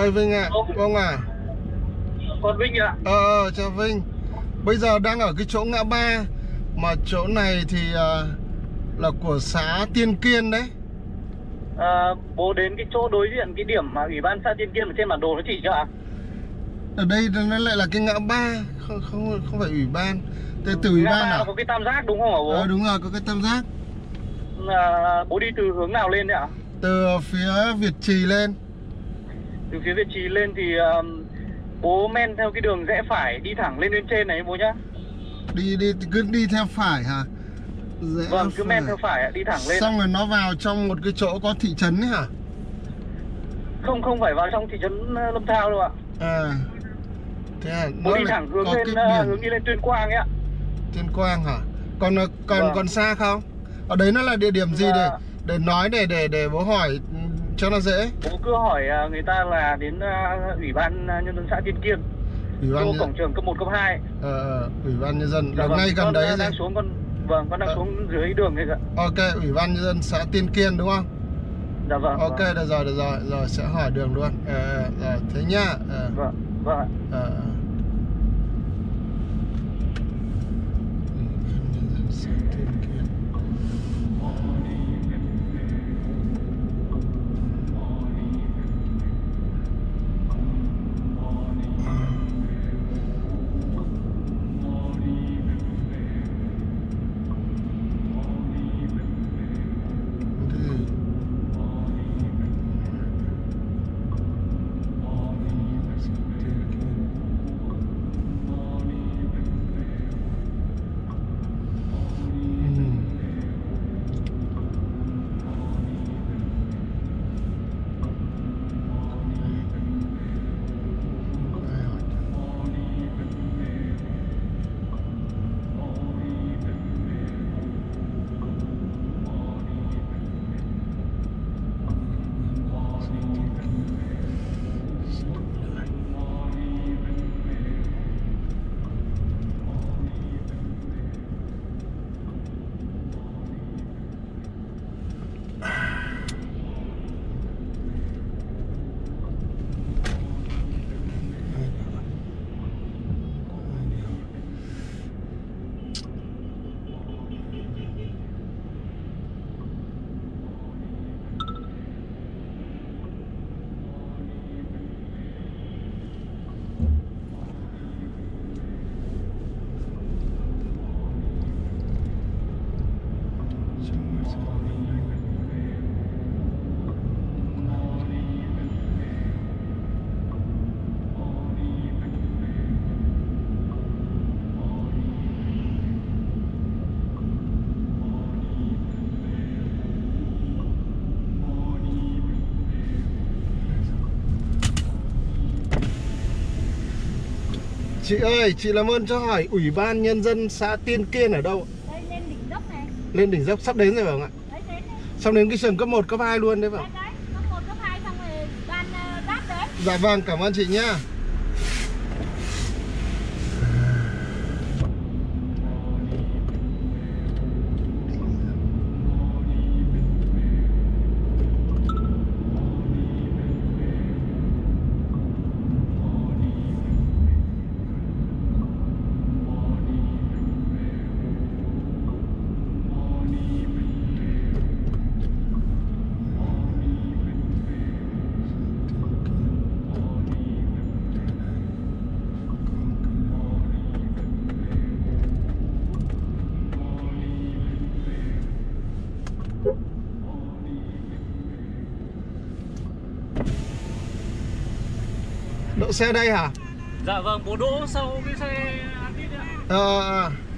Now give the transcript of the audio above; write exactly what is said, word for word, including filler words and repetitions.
ơi Vinh ạ. À. Vâng à. Con Vinh ạ. Ờ, chào Vinh. Bây giờ đang ở cái chỗ ngã ba. Mà chỗ này thì uh, là của xã Tiên Kiên đấy. À, bố đến cái chỗ đối diện cái điểm mà ủy ban xã Tiên Kiên ở trên bản đồ nó chỉ cho ạ. Ở đây nó lại là cái ngã ba, không không không phải ủy ban. Thế từ ủy ban à? Có cái tam giác đúng không hả bố? Ờ đúng rồi, có cái tam giác. À, bố đi từ hướng nào lên đấy ạ? Từ phía Việt Trì lên. Từ phía Việt Trì lên thì uh, bố men theo cái đường rẽ phải đi thẳng lên lên trên này bố nhá. Đi đi cứ đi theo phải hả? Rẽ vâng, cứ phải. men theo phải đi thẳng lên. Xong rồi nó vào trong một cái chỗ có thị trấn ấy hả? Không, không phải vào trong thị trấn Lâm Thao đâu ạ. À. Thế à, bố đi thẳng hướng lên hướng đi lên Tuyên Quang ấy ạ. Tuyên Quang hả? Còn còn vâng. còn xa không? Ở đấy nó là địa điểm gì để để nói để để để bố hỏi cho nó dễ. Bố cứ hỏi người ta là đến uh, ủy ban nhân dân xã Tiên Kiên. Ủy ban nhân... cổng trường cấp một cấp hai. Ờ ủy ban nhân dân dạ, là vâng. ngay gần con đấy. Đang xuống con vâng, con đang ờ. xuống dưới đường này ạ. Ok, ủy ban nhân dân xã Tiên Kiên đúng không? Dạ vâng. Ok, vâng. được rồi, được rồi, rồi sẽ hỏi đường luôn. Ờ rồi, thế nhá. Ờ. Vâng, vâng ạ. Ờ. Chị ơi, chị làm ơn cho hỏi ủy ban nhân dân xã Tiên Kiên ở đâu? Đây, lên đỉnh dốc này. Lên đỉnh dốc, sắp đến rồi phải không ạ? Đấy, đến đấy. Sắp đến cái trường cấp một, cấp hai luôn đấy phải không? Đấy, đấy, cấp một, cấp hai xong rồi ban uh, giáp đấy. Dạ vâng, cảm ơn chị nhá. Đỗ xe đây hả? Dạ vâng, bố đỗ sau cái xe Antit ạ. Ờ, à, à.